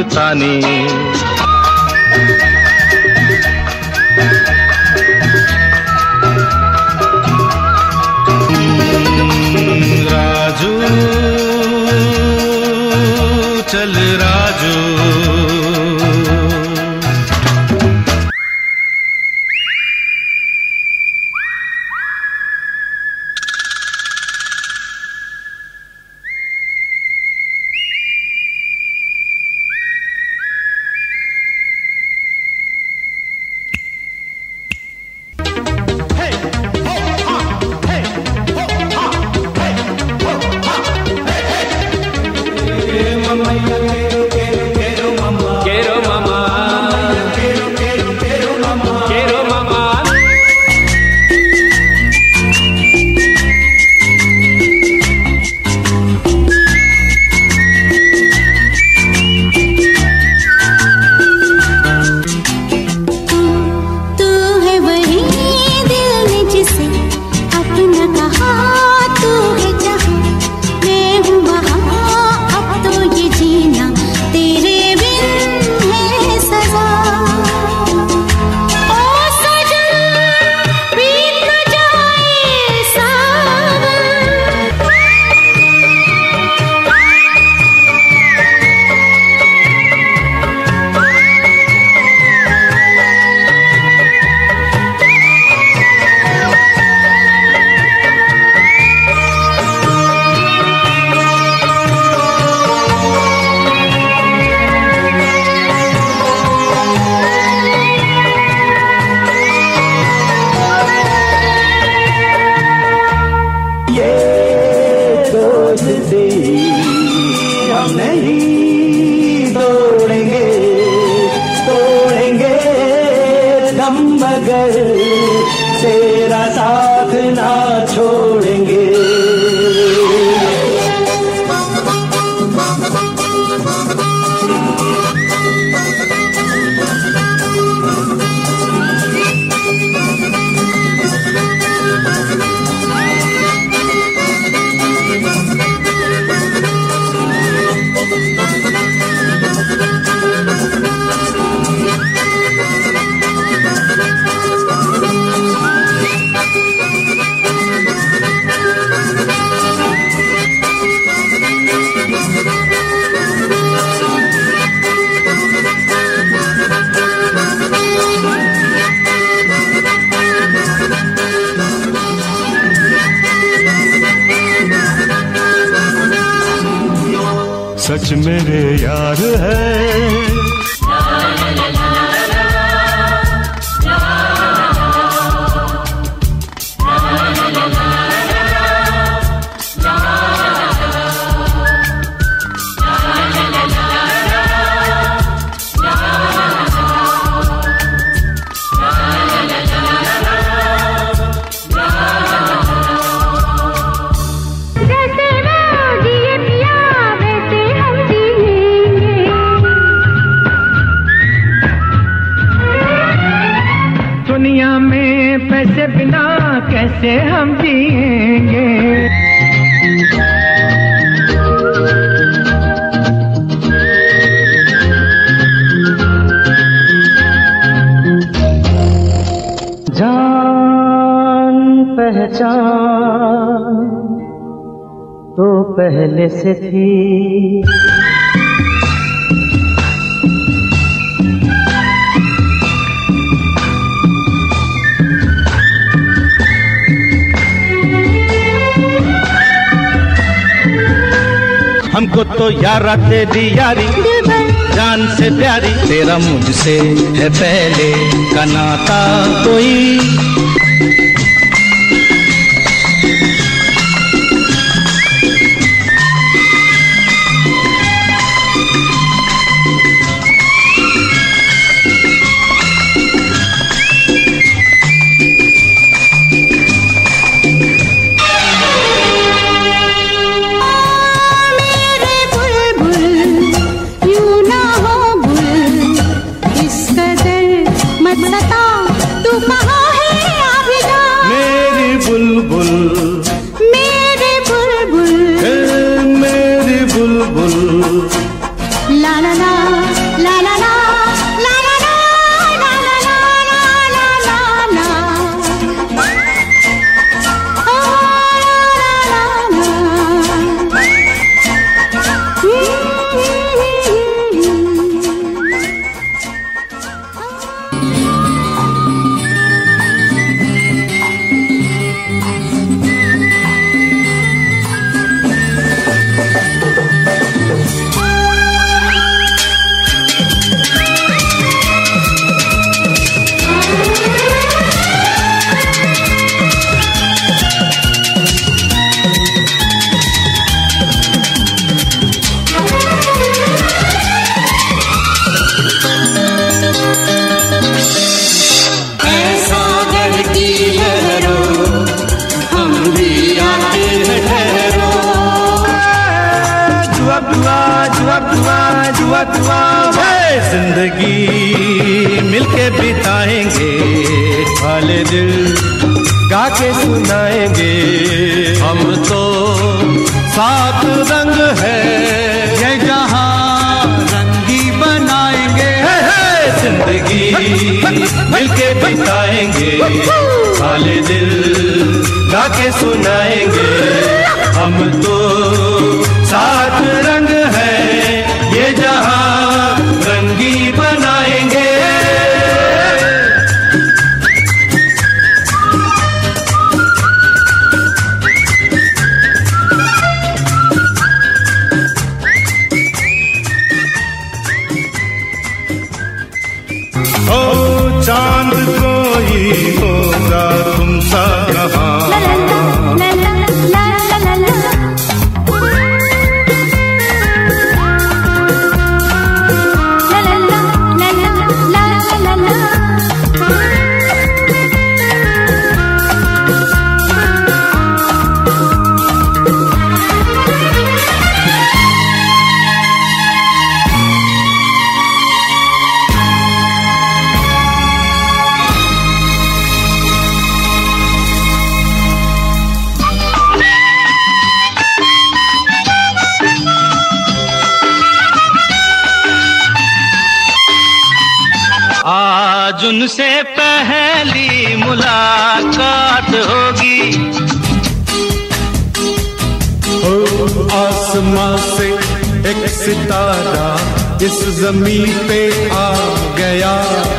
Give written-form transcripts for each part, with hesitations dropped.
हिंदुस्तानी। राजू चल राजू। तेरा साथ ना छोड़ेंगे। सच मेरे यार है। दुनिया में पैसे बिना कैसे हम जिएंगे। जान पहचान तो पहले से थी, हमको तो यारा तेरी यारी जान से प्यारी, तेरा मुझसे है पहले का नाता कोई। La la la दुआ है जिंदगी मिलके बिताएंगे, वाले दिल गा के सुनाएंगे। हम तो सात रंग है ये जहां रंगी बनाएंगे। जिंदगी मिलके बिताएंगे, वाले दिल गा के सुनाएंगे। हम तो सात रंग है ये जहां रंगी बनाएंगे। ओ चांद कोई होगा तुम सा कहाँ, आज उनसे पहली मुलाकात होगी। आसमां से एक सितारा इस जमीन पे आ गया।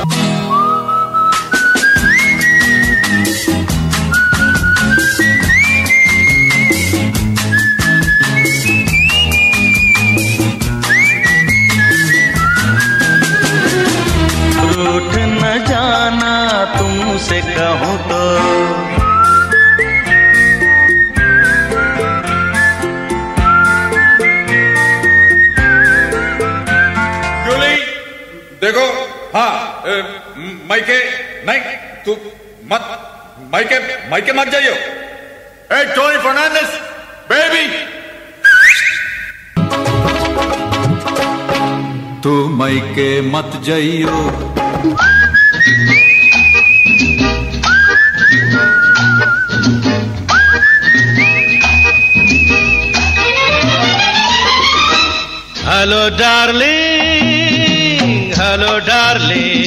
रूठ न जाना तुमसे कहूँ तो, देखो। हाँ माइके नहीं, तू मत माइके माइके मत जाइयो। ए टोनी फर्नांडिस बेबी, तू मायके मत जाइयो। Hello darling, hello darling.